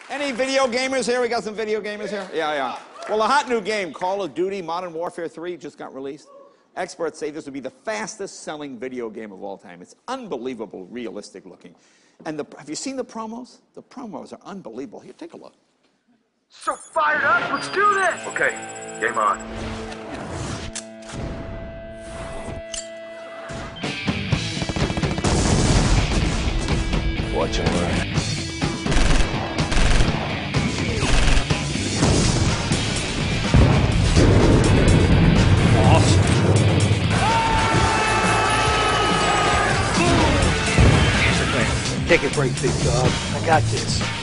Any video gamers here? We got some video gamers here? Yeah. Well, a hot new game, Call of Duty Modern Warfare 3, just got released. Experts say this will be the fastest-selling video game of all time. It's unbelievable, realistic looking. And have you seen the promos? The promos are unbelievable. Here, take a look. So fired up, let's do this! Okay, game on. Watch and learn. Awesome. Here's the thing. Take a break, big dog. I got this.